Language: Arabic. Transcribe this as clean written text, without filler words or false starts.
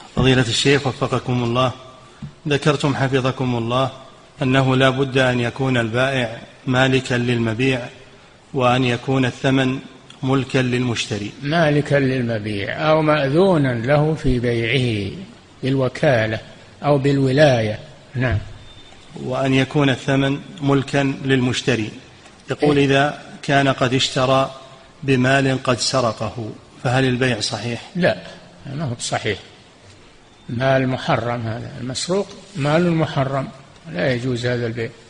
فضيلة الشيخ وفقكم الله، ذكرتم حفظكم الله أنه لا بد أن يكون البائع مالكا للمبيع وأن يكون الثمن ملكا للمشتري. مالكا للمبيع أو مأذونا له في بيعه بالوكالة أو بالولاية. نعم. وأن يكون الثمن ملكا للمشتري. يقول إذا كان قد اشترى بمال قد سرقه فهل البيع صحيح؟ لا، ما هو صحيح، مال محرم، هذا المسروق مال محرم، لا يجوز هذا البيع.